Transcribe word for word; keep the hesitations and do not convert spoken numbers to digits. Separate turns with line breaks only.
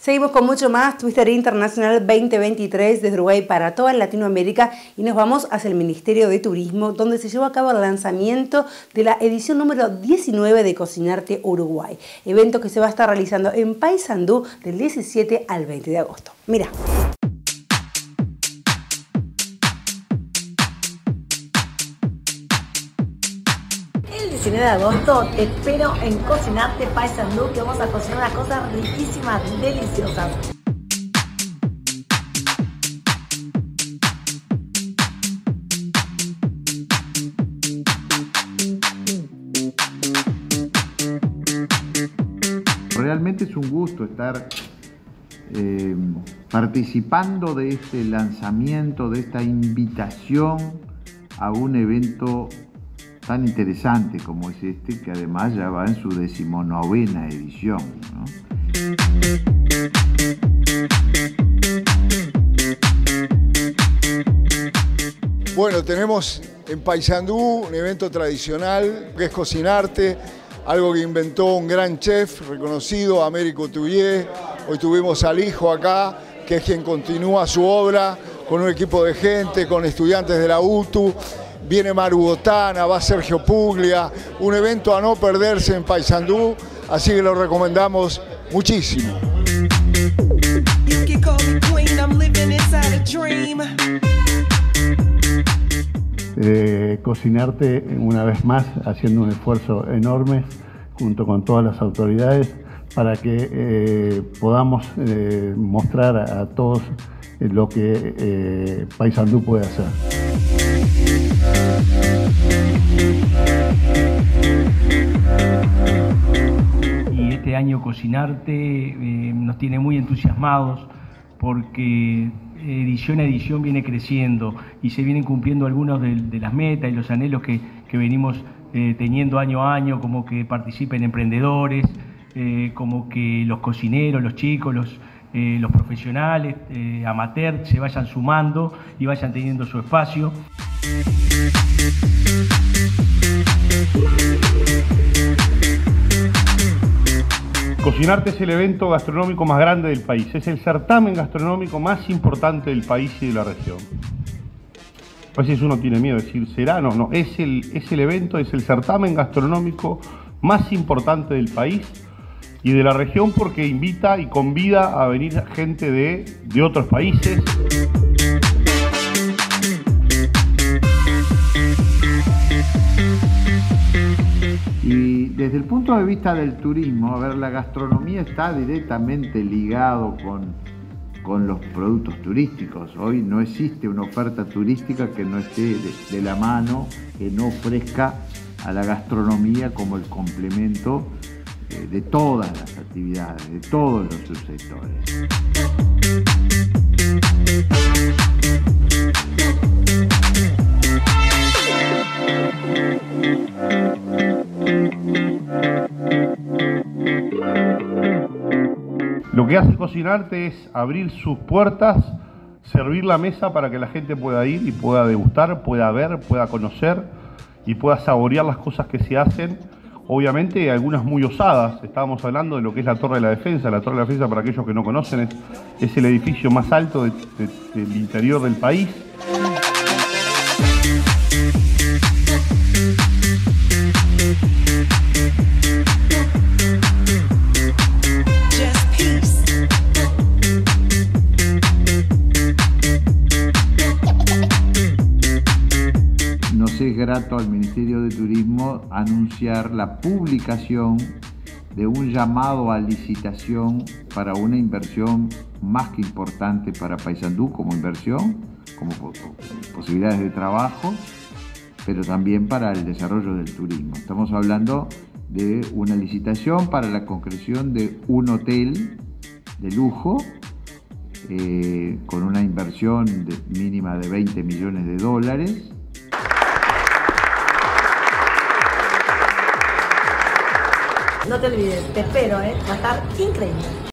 Seguimos con mucho más Twister Internacional veinte veintitrés desde Uruguay para toda Latinoamérica y nos vamos hacia el Ministerio de Turismo, donde se llevó a cabo el lanzamiento de la edición número diecinueve de Cocinarte Uruguay, evento que se va a estar realizando en Paysandú del diecisiete al veinte de agosto. Mira.
El diecinueve de agosto te espero en Cocinarte Paysandú, que vamos a cocinar unas cosas riquísimas, deliciosas.
Realmente es un gusto estar eh, participando de este lanzamiento, de esta invitación a un evento tan interesante como es este, que además ya va en su decimonovena edición, ¿no?
Bueno, tenemos en Paysandú un evento tradicional que es Cocinarte, algo que inventó un gran chef reconocido, Américo Tullier. Hoy tuvimos al hijo acá, que es quien continúa su obra con un equipo de gente, con estudiantes de la U T U. Viene Maru Botana, va Sergio Puglia, un evento a no perderse en Paysandú, así que lo recomendamos muchísimo.
Eh, Cocinarte una vez más haciendo un esfuerzo enorme junto con todas las autoridades para que eh, podamos eh, mostrar a, a todos lo que eh, Paysandú puede hacer.
Y este año Cocinarte eh, nos tiene muy entusiasmados porque edición a edición viene creciendo y se vienen cumpliendo algunas de, de las metas y los anhelos que, que venimos eh, teniendo año a año, como que participen emprendedores, eh, como que los cocineros, los chicos, los, eh, los profesionales, eh, amateurs, se vayan sumando y vayan teniendo su espacio.
Cocinarte es el evento gastronómico más grande del país, es el certamen gastronómico más importante del país y de la región. A veces uno tiene miedo de decir, ¿será? No, no, es el, es el evento, es el certamen gastronómico más importante del país y de la región porque invita y convida a venir gente de, de otros países.
Y desde el punto de vista del turismo, a ver, la gastronomía está directamente ligado con, con los productos turísticos. Hoy no existe una oferta turística que no esté de, de la mano, que no ofrezca a la gastronomía como el complemento eh, de todas las actividades, de todos los subsectores.
Lo que hace Cocinarte es abrir sus puertas, servir la mesa para que la gente pueda ir y pueda degustar, pueda ver, pueda conocer y pueda saborear las cosas que se hacen. Obviamente algunas muy osadas. Estábamos hablando de lo que es la Torre de la Defensa. La Torre de la Defensa, para aquellos que no conocen, es, es el edificio más alto de, de, del interior del país.
Nos es grato al Ministerio de Turismo anunciar la publicación de un llamado a licitación para una inversión más que importante para Paysandú como inversión, como posibilidades de trabajo, pero también para el desarrollo del turismo. Estamos hablando de una licitación para la concreción de un hotel de lujo eh, con una inversión de, mínima de veinte millones de dólares.
No te olvides, te espero, ¿eh? Va a estar increíble.